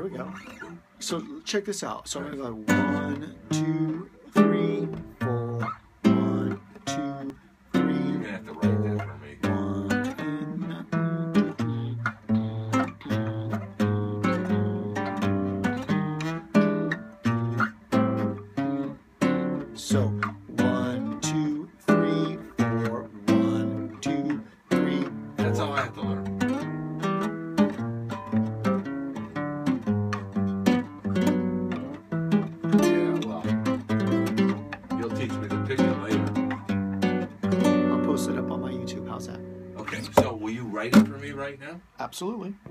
we go. So check this out. So I'm gonna go 1, 2, 3, 4. 1, 2, 3. You're gonna have to write that for me. 1. So 1, 2, 3, 4. 1, 2, 3. That's all I have to learn. Yeah, well, you'll teach me the picking later. I'll post it up on my YouTube. How's that? Okay, so will you write it for me right now? Absolutely.